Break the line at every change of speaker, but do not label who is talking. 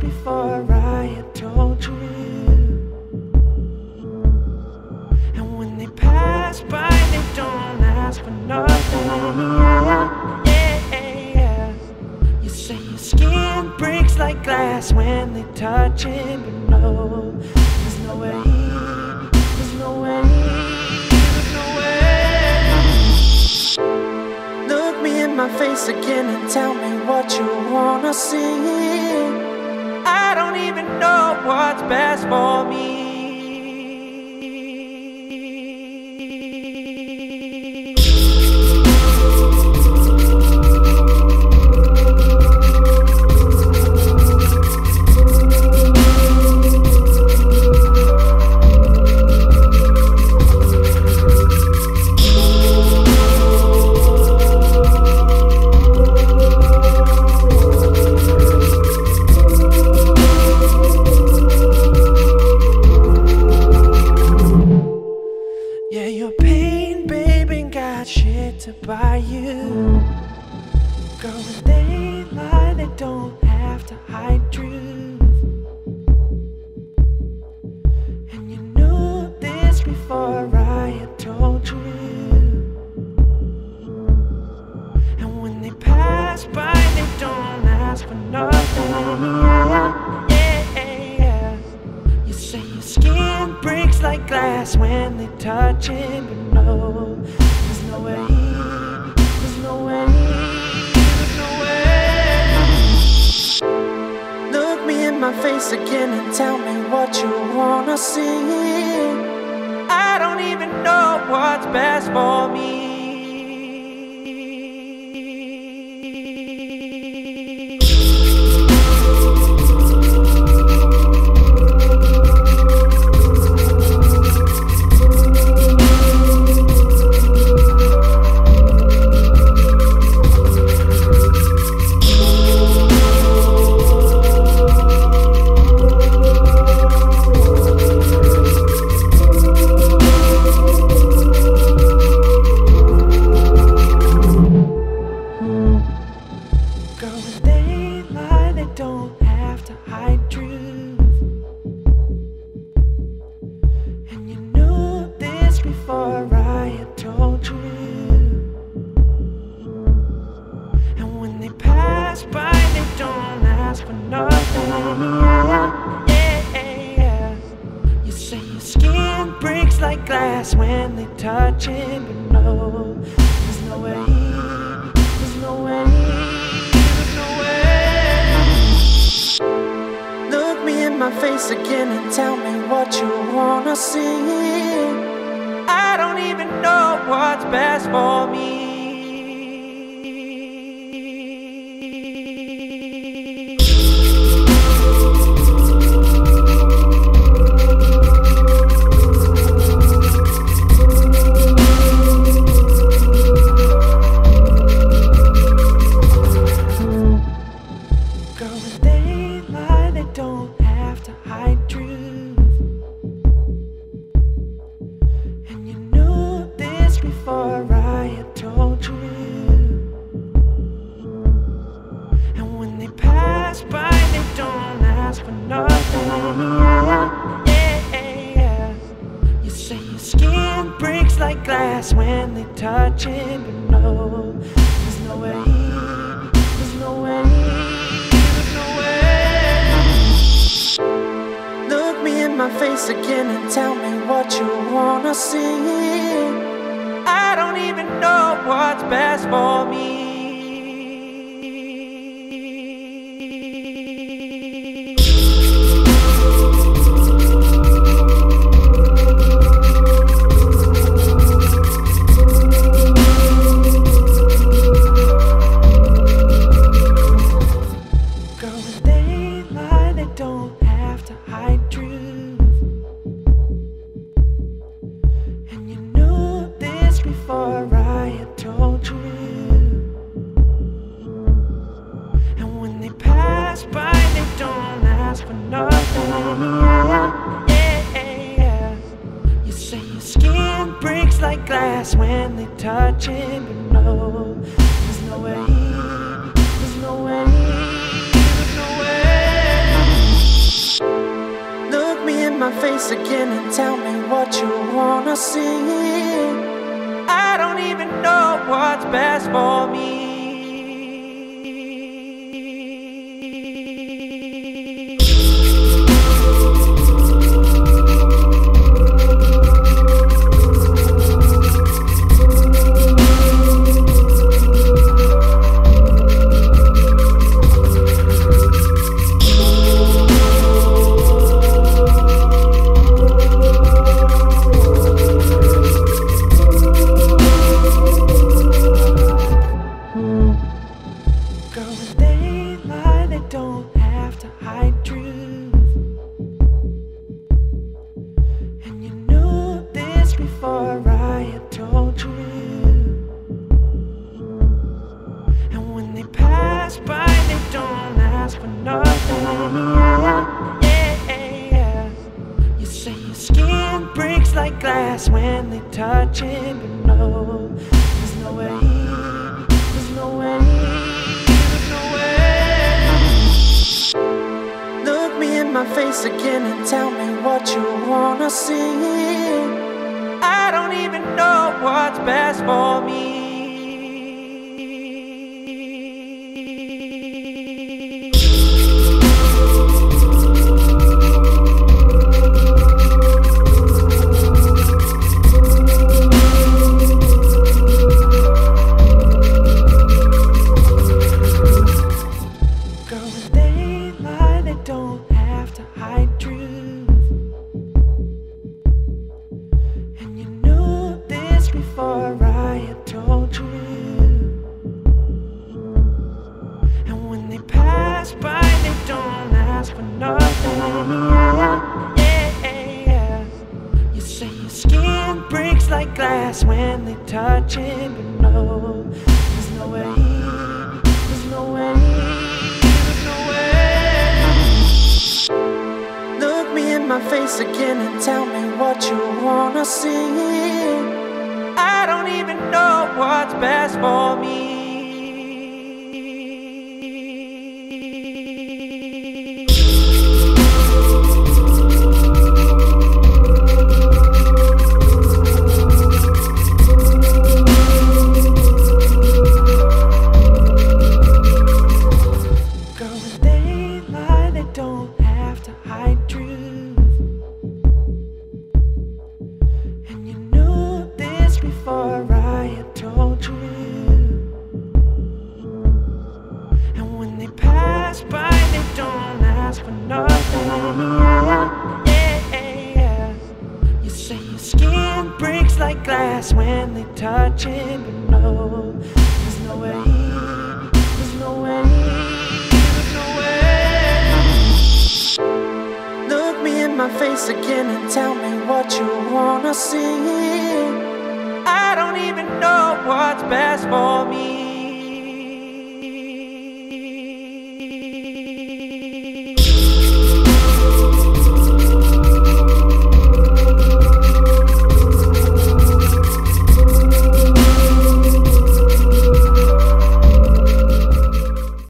before I had told you. And when they pass by, they don't ask for nothing. Yeah. You say your skin breaks like glass when they touch it, but no, there's no way, there's no way, there's no way. Look me in my face again and tell me what you wanna see. I don't even know what's best for me. Yeah, your pain, baby, got shit to buy you. Girl, when they lie, they don't have to hide truth. And you knew this before I had told you. And when they pass by, they don't ask for nothing. Yeah. You say your skin breaks like glass when they touch it, but no, there's no way, there's no way, there's no way. Look me in my face again and tell me what you wanna see. I don't even know what's best for me. Girl, when they lie, they don't have to hide truth. And you knew this before I had told you. And when they pass by, they don't ask for nothing. Yeah. You say your skin breaks like glass when they touch it, but no, there's no way, there's no way. Look me in my face again and tell me what you wanna see. I don't even know what's best for me. Girl, when they lie, they don't have to hide truth. And you knew this before I had told you. And when they pass by, they don't ask for nothing. Yeah. You say your skin breaks like glass when they touch it, but no, there's no way, there's no way. Look me in my face again and tell me what you wanna see. I don't even know what's best for me. Girl, when they lie, they don't have to hide truth. And you knew this before I had told you. And when they pass by, they don't ask for nothing. Yeah. You say your skin breaks like glass when they touch it, but no, there's no way, there's no way, there's no way. face again and tell me what you wanna see. I don't even know what's best for me. Don't have to hide truth, and you knew this before I had told you. And when they pass by, they don't ask for nothing. Yeah. You say your skin breaks like glass when they touch it, but no, there's no way, there's no way. My face again and tell me what you wanna see. I don't even know what's best for me. Girl, when they lie, they don't have to hide truth, and you knew this before I had told you. And when they pass by, they don't ask for nothing. Yeah. You say your skin breaks like glass when they touch it, but no, there's no way, there's no way. My face again and tell me what you wanna see. I don't even know what's best for me. Girl, when they lie, they don't have to hide truth. Before I had told you. And when they pass by, they don't ask for nothing. Yeah. You say your skin breaks like glass when they touch it, but no, there's no way, there's no way, there's no way. Look me in my face again and tell me what you wanna see. I don't even know what's best for me.